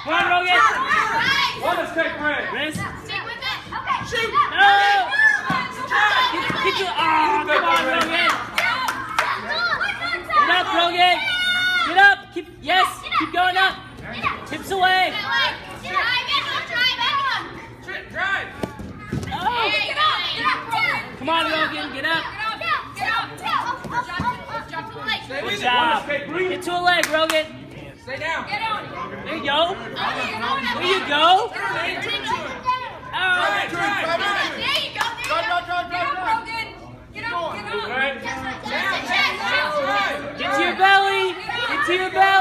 Come on, Rogan. One is take red. Wrist. Stick with it. Okay. Shoot. No. Get you. Oh, come on, Rogan. Get up, Rogan. Get up. Keep. Yes. Keep going up. Hips away. Drive. Oh. Come on, Rogan. Get up. Good job. Get to a leg, Rogan. Stay down. There you go. There you go. Oh. Get to your belly. Get to your belly.